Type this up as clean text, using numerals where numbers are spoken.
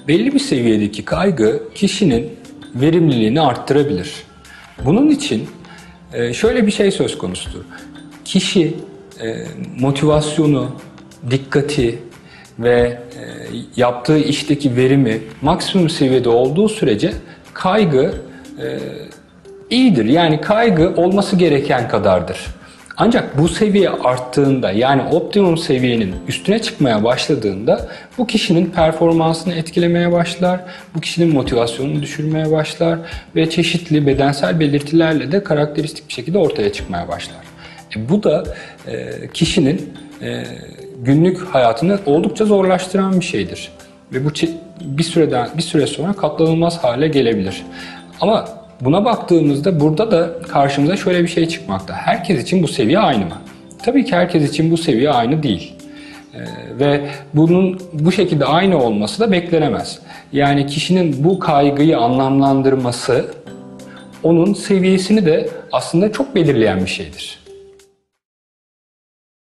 belli bir seviyedeki kaygı kişinin verimliliğini arttırabilir. Bunun için şöyle bir şey söz konusudur. Kişi motivasyonu, dikkati ve yaptığı işteki verimi maksimum seviyede olduğu sürece kaygı iyidir. Yani kaygı olması gereken kadardır. Ancak bu seviye arttığında, yani optimum seviyenin üstüne çıkmaya başladığında bu kişinin performansını etkilemeye başlar, bu kişinin motivasyonunu düşürmeye başlar ve çeşitli bedensel belirtilerle de karakteristik bir şekilde ortaya çıkmaya başlar. Bu da kişinin günlük hayatını oldukça zorlaştıran bir şeydir. Ve bu bir süre sonra katlanılmaz hale gelebilir. Ama buna baktığımızda burada da karşımıza şöyle bir şey çıkmakta. Herkes için bu seviye aynı mı? Tabii ki herkes için bu seviye aynı değil. Ve bunun bu şekilde aynı olması da beklenemez. Yani kişinin bu kaygıyı anlamlandırması onun seviyesini de aslında çok belirleyen bir şeydir.